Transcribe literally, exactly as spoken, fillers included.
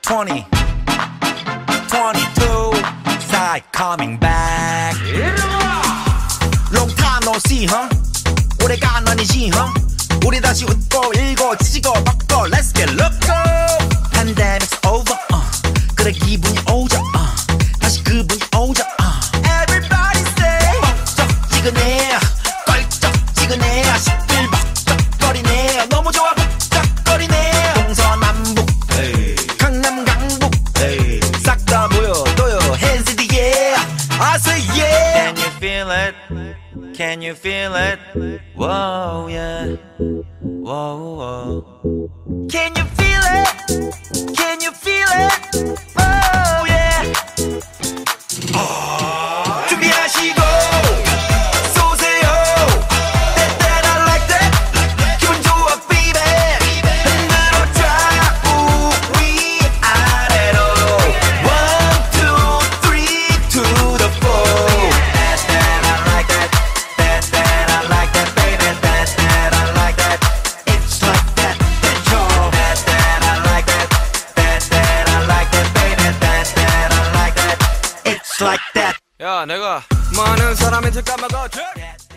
twenty, twenty-two, side coming back. Long time no see, huh? 오래간 아니지, huh? 우리 다시 웃고 일고 지지고 뻗고 Let's get loco. Pandemic's over, uh. 그래 기분이 오죠, uh. 다시 그분이 오죠, uh. Everybody say 뻑적지근해 껄쩍지근해 시끌벅적거리네 너무 좋아 벅적거리네 동서남북 강남 강북 싹 다 보여줘요 Hands in the air I say yeah. Can you feel it? Can you feel it? Whoa yeah. Whoa whoa. Can you feel it? Can you feel it? Oh yeah. Oh. 준비하시고 쏘세요. That that I like that. 기분 좋아 baby. 흔들어 좌우 위 아래로. One two three to the four. That that I like that. That that I like that baby. That that I like that. It's like that. That's all. That that I like that. That that I like that baby. That that I like that. It's like that. 야, 내가 많은 사람한테 까먹었지?